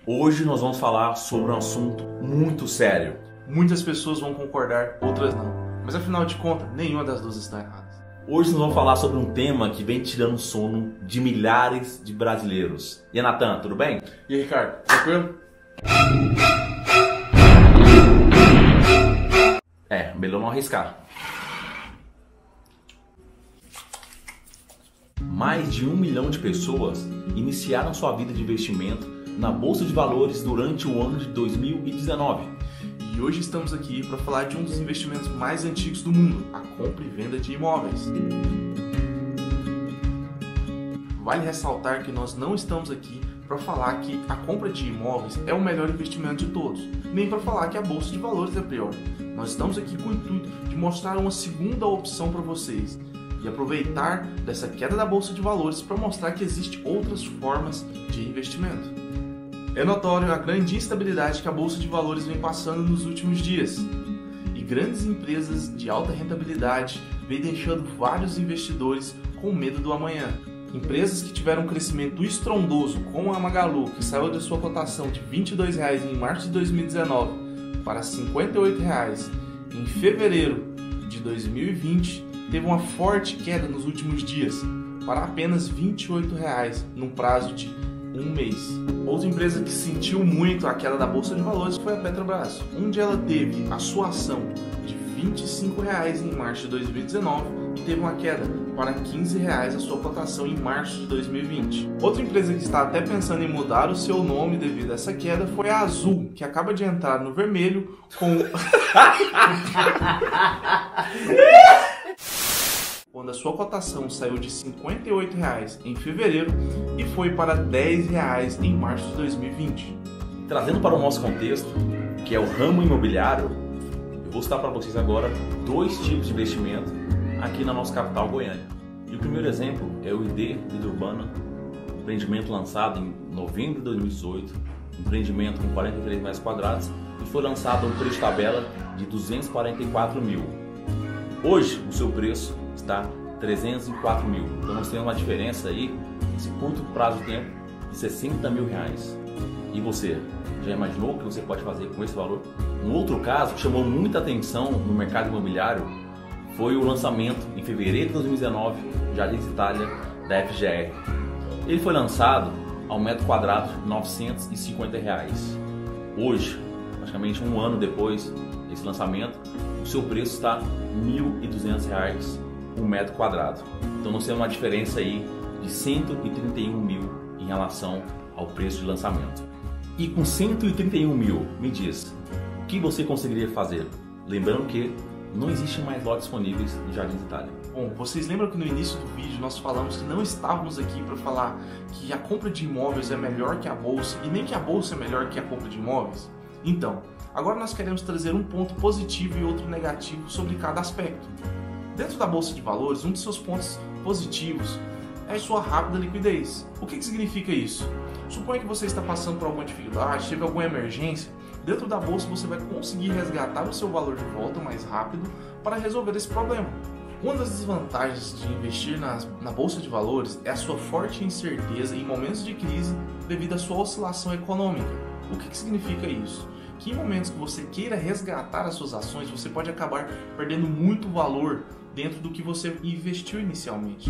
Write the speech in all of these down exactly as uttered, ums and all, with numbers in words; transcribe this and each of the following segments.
Hoje nós vamos falar sobre um assunto muito sério. Muitas pessoas vão concordar, outras não. Mas afinal de contas, nenhuma das duas está errada. Hoje nós vamos falar sobre um tema que vem tirando o sono de milhares de brasileiros. E aí, Natan, tudo bem? E aí, Ricardo, tranquilo? É, melhor não arriscar. Mais de um milhão de pessoas iniciaram sua vida de investimento na Bolsa de Valores durante o ano de dois mil e dezenove. E hoje estamos aqui para falar de um dos investimentos mais antigos do mundo, a compra e venda de imóveis. Vale ressaltar que nós não estamos aqui para falar que a compra de imóveis é o melhor investimento de todos, nem para falar que a Bolsa de Valores é pior. Nós estamos aqui com o intuito de mostrar uma segunda opção para vocês e aproveitar dessa queda da Bolsa de Valores para mostrar que existem outras formas de investimento. É notório a grande instabilidade que a Bolsa de Valores vem passando nos últimos dias, e grandes empresas de alta rentabilidade vêm deixando vários investidores com medo do amanhã. Empresas que tiveram um crescimento estrondoso, como a Magalu, que saiu de sua cotação de vinte e dois reais em março de dois mil e dezenove para cinquenta e oito reais em fevereiro de dois mil e vinte, teve uma forte queda nos últimos dias, para apenas vinte e oito reais num prazo de um mês. Outra empresa que sentiu muito a queda da Bolsa de Valores foi a Petrobras, onde ela teve a sua ação de vinte e cinco reais em março de dois mil e dezenove e teve uma queda para quinze reais a sua cotação em março de dois mil e vinte. Outra empresa que está até pensando em mudar o seu nome devido a essa queda foi a Azul, que acaba de entrar no vermelho com... quando a sua cotação saiu de cinquenta e oito reais em fevereiro e foi para dez reais em março de dois mil e vinte. Trazendo para o nosso contexto, que é o ramo imobiliário, eu vou citar para vocês agora dois tipos de investimento aqui na nossa capital, Goiânia. E o primeiro exemplo é o I D Vida Urbana, empreendimento lançado em novembro de dois mil e dezoito, empreendimento com quarenta e três metros quadrados e foi lançado a um preço de tabela de duzentos e quarenta e quatro mil. Hoje, o seu preço está trezentos e quatro mil. Então nós temos uma diferença aí, nesse curto prazo de tempo, de sessenta mil reais. E você, já imaginou o que você pode fazer com esse valor? Um outro caso que chamou muita atenção no mercado imobiliário foi o lançamento em fevereiro de dois mil e dezenove, Jardins Itália, da F G R. Ele foi lançado ao metro quadrado de novecentos e cinquenta reais. Hoje, praticamente um ano depois desse lançamento, o seu preço está mil e duzentos reais um metro quadrado. Então nós temos uma diferença aí de cento e trinta e um mil em relação ao preço de lançamento. E com cento e trinta e um mil, me diz, o que você conseguiria fazer? Lembrando que não existe mais lotes disponíveis em Jardins Itália. Bom, vocês lembram que no início do vídeo nós falamos que não estávamos aqui para falar que a compra de imóveis é melhor que a bolsa e nem que a bolsa é melhor que a compra de imóveis? Então, agora nós queremos trazer um ponto positivo e outro negativo sobre cada aspecto. Dentro da Bolsa de Valores, um dos seus pontos positivos é a sua rápida liquidez. O que, que significa isso? Suponha que você está passando por alguma dificuldade, teve alguma emergência, dentro da Bolsa você vai conseguir resgatar o seu valor de volta mais rápido para resolver esse problema. Uma das desvantagens de investir na, na Bolsa de Valores é a sua forte incerteza em momentos de crise devido à sua oscilação econômica. O que, que significa isso? Que em momentos que você queira resgatar as suas ações, você pode acabar perdendo muito valor dentro do que você investiu inicialmente.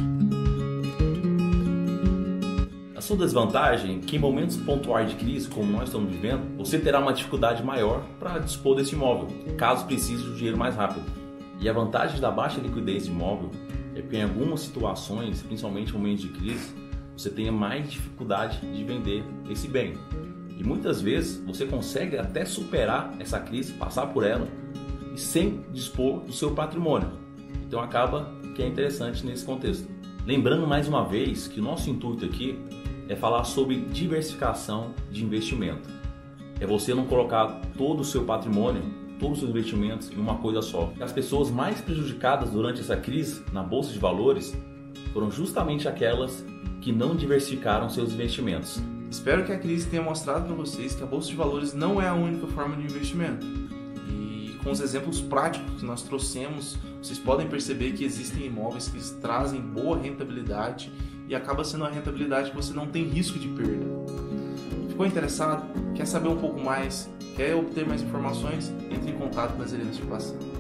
A sua desvantagem é que em momentos pontuais de crise, como nós estamos vivendo, você terá uma dificuldade maior para dispor desse imóvel, caso precise de dinheiro mais rápido. E a vantagem da baixa liquidez de imóvel é que em algumas situações, principalmente em momentos de crise, você tenha mais dificuldade de vender esse bem. E muitas vezes você consegue até superar essa crise, passar por ela, e sem dispor do seu patrimônio. Então acaba que é interessante nesse contexto. Lembrando mais uma vez que o nosso intuito aqui é falar sobre diversificação de investimento. É você não colocar todo o seu patrimônio, todos os seus investimentos em uma coisa só. As pessoas mais prejudicadas durante essa crise na Bolsa de Valores foram justamente aquelas que não diversificaram seus investimentos. Espero que a crise tenha mostrado para vocês que a Bolsa de Valores não é a única forma de investimento. E com os exemplos práticos que nós trouxemos, vocês podem perceber que existem imóveis que trazem boa rentabilidade e acaba sendo uma rentabilidade que você não tem risco de perda. Ficou interessado? Quer saber um pouco mais? Quer obter mais informações? Entre em contato com a Nazareno Estipação.